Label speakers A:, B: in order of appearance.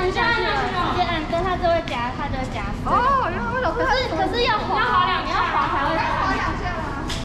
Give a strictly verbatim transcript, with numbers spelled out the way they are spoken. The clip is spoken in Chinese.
A: 按下去了，直接按，等它就会夹，它就会夹。
B: 哦，原来为什么？
A: 可是可是要滑。